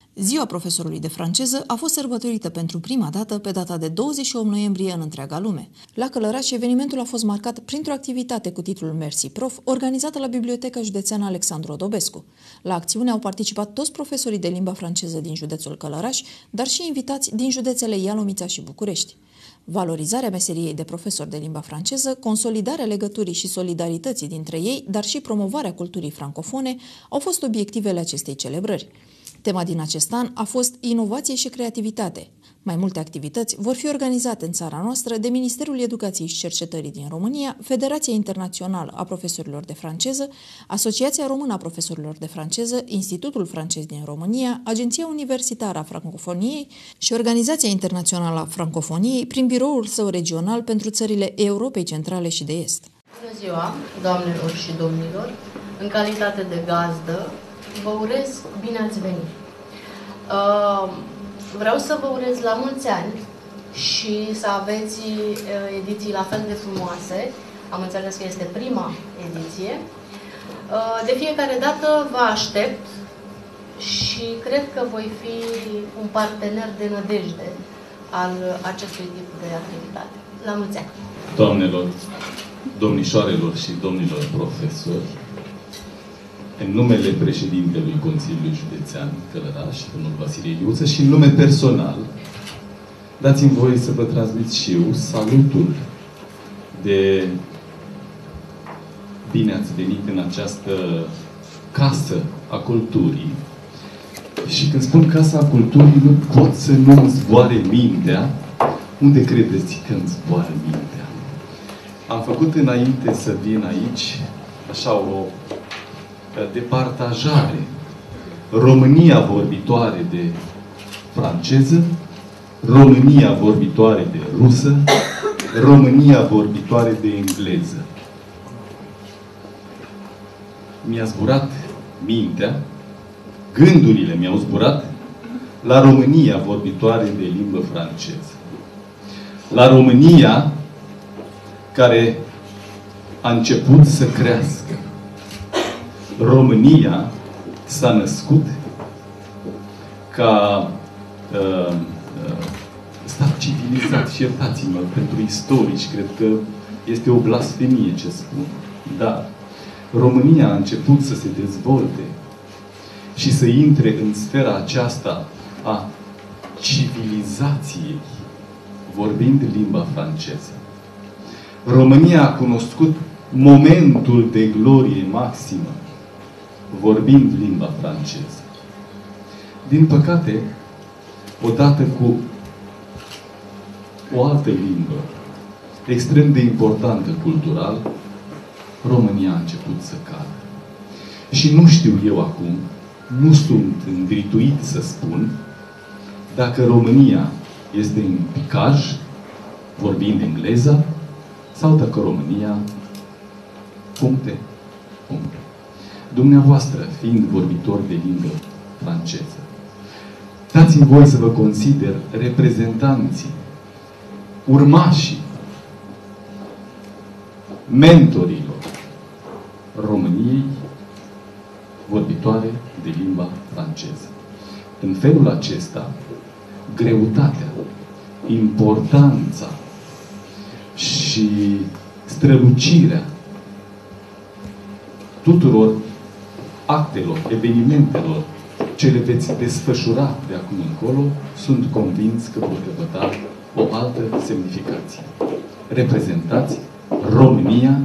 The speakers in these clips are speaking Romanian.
Ziua profesorului de franceză a fost sărbătorită pentru prima dată pe data de 28 noiembrie în întreaga lume. La Călăraș, evenimentul a fost marcat printr-o activitate cu titlul Merci Prof, organizată la Biblioteca Județeană Alexandru Odobescu. La acțiune au participat toți profesorii de limba franceză din județul Călăraș, dar și invitați din județele Ialomița și București. Valorizarea meseriei de profesor de limba franceză, consolidarea legăturii și solidarității dintre ei, dar și promovarea culturii francofone au fost obiectivele acestei celebrări. Tema din acest an a fost inovație și creativitate. Mai multe activități vor fi organizate în țara noastră de Ministerul Educației și Cercetării din România, Federația Internațională a Profesorilor de Franceză, Asociația Română a Profesorilor de Franceză, Institutul Francez din România, Agenția Universitară a Francofoniei și Organizația Internațională a Francofoniei prin biroul său regional pentru țările Europei Centrale și de Est. Bună ziua, doamnelor și domnilor! În calitate de gazdă, vă urez bine ați venit! Vreau să vă urez la mulți ani și să aveți ediții la fel de frumoase. Am înțeles că este prima ediție. De fiecare dată vă aștept și cred că voi fi un partener de nădejde al acestui tip de activitate. La mulți ani! Doamnelor, domnișoarelor și domnilor profesori, în numele președintelui Consiliului Județean Călăraș, domnul Vasile Iliuță, și în nume personal, dați-mi voie să vă transmit și eu salutul de bine ați venit în această casă a culturii. Și când spun casa a culturii, nu pot să nu îmi zboare mintea. Unde credeți că îmi zboară mintea? Am făcut înainte să vin aici așa o departajare. România vorbitoare de franceză, România vorbitoare de rusă, România vorbitoare de engleză. Mi-a zburat mintea, gândurile mi-au zburat la România vorbitoare de limbă franceză. La România care a început să crească. România s-a născut ca stat civilizat. Și iertați-mă, pentru istorici, cred că este o blasfemie ce spun. Dar România a început să se dezvolte și să intre în sfera aceasta a civilizației, vorbind limba franceză. România a cunoscut momentul de glorie maximă, vorbind limba franceză. Din păcate, odată cu o altă limbă, extrem de importantă cultural, România a început să cadă. Și nu știu eu acum, nu sunt îndrituit să spun, dacă România este în picaj, vorbind engleza, sau dacă România, puncte. Dumneavoastră, fiind vorbitori de limbă franceză, dați-mi voie să vă consider reprezentanții, urmașii, mentorilor României vorbitoare de limba franceză. În felul acesta, greutatea, importanța și strălucirea tuturor actelor, evenimentelor ce le veți desfășura de acum încolo, sunt convins că vor căpăta o altă semnificație. Reprezentați România,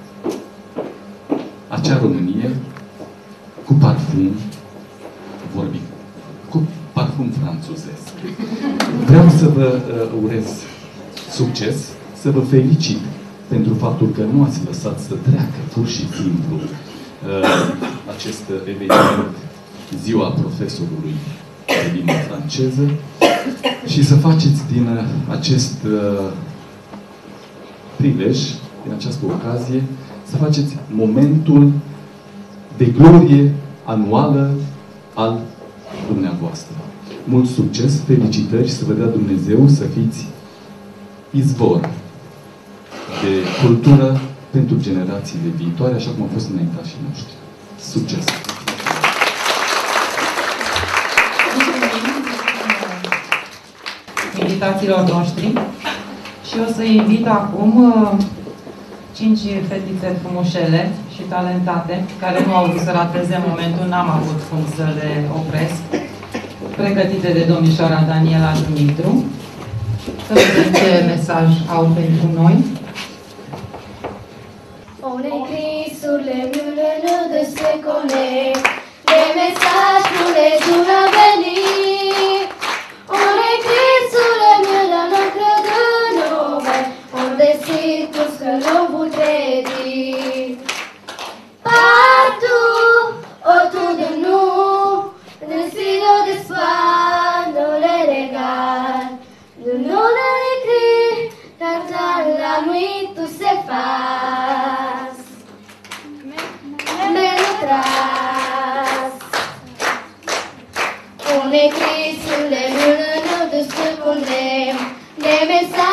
acea Românie cu parfum vorbit, cu parfum franțuzesc. Vreau să vă urez succes, să vă felicit pentru faptul că nu ați lăsat să treacă pur și simplu acest eveniment, Ziua Profesorului de Limba Franceză, și să faceți din acest prilej, din această ocazie, să faceți momentul de glorie anuală al dumneavoastră. Mult succes, felicitări și să vă dea Dumnezeu să fiți izvor de cultură pentru generațiile viitoare, așa cum au fost înaintașii noștri. Succes! invitațiilor noștri și o să invit acum 5 fetițe frumușele și talentate, care nu au vrut să rateze momentul, n-am avut cum să le opresc, pregătite de domnișoara Daniela Dumitru. Să vedem ce mesaj au pentru noi. On écrit sur les murs de ce qu'on est, des messages pour les jours à venir. On écrit sur les murs de l'encre de nos veines, on décide tout ce que l'on voudrait dire. Partout autour de nous, des signaux d'espoir nous les regardent. Nous nous l'écrit, car dans la nuit tout s'efface. Mais nous trace. On écrit sur les murs de ce qu'on aime, des messages.